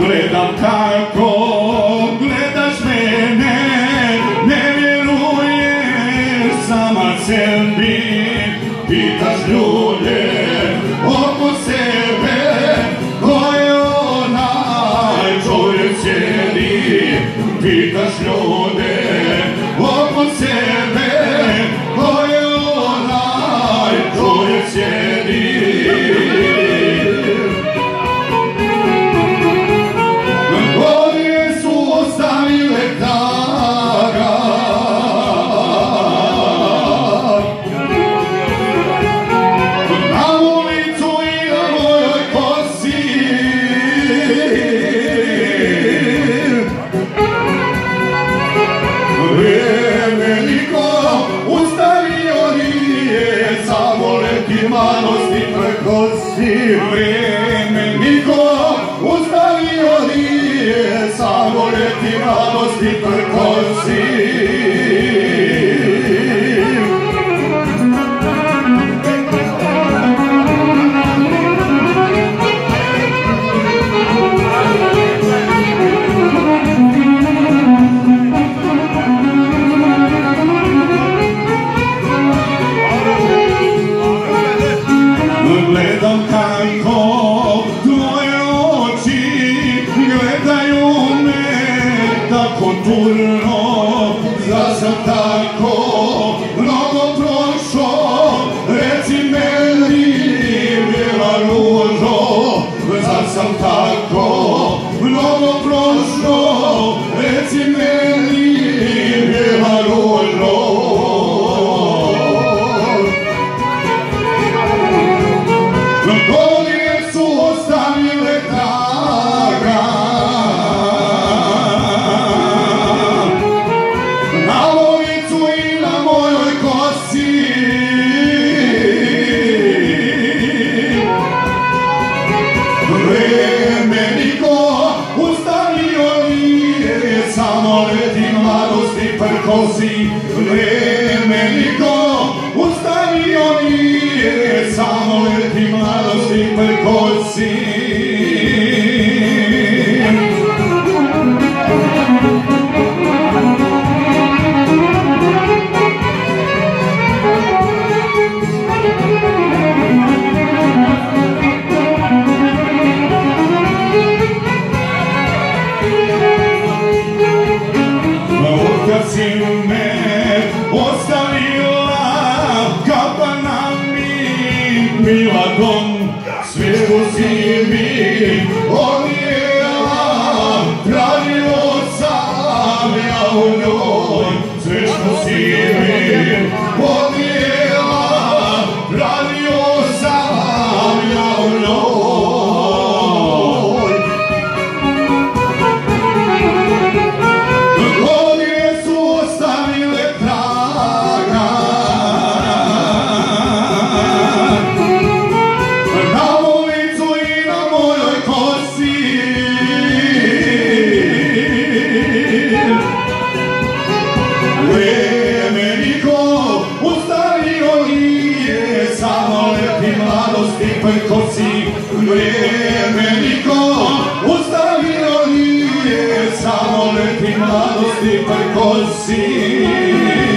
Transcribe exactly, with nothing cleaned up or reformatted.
Gledam kako gledaš mene, ne vjeruješ sama sebi. Pitaš ljude oko sebe, ko je onaj čovjek sjedi. Pitaš ljude oko sebe, ko je onaj čovjek sjedi. Malosti preko si vreme niko ustavio nije, samo leti malosti preko si. Gledam kako tvoje oči gledaju me tako turno, zar sam tako mnogo prošao, reci meni bijela ružo, zar sam tako mnogo prošao, reci meni bijela ružo. Godine su ostavile traga na lovicu i na mojoj kosi. Vreme niko ustavio nije, samo leti mladosti prkosi. Vreme niko ustavio nije, samo leti mladosti prkosi. Otkad si me ostavila, kapana mi mila dom, svijetu si mi odnijela, tražio sam ja u njoj, sve što si mi odnijela, tražio sam ja u njoj. Godine su ostavile traga na ulicu i na mojoj kosi. Vreme niko ustavio nije, samo leti mladosti prkosi. Vreme niko ustavio nije, samo leti mladosti prkosi.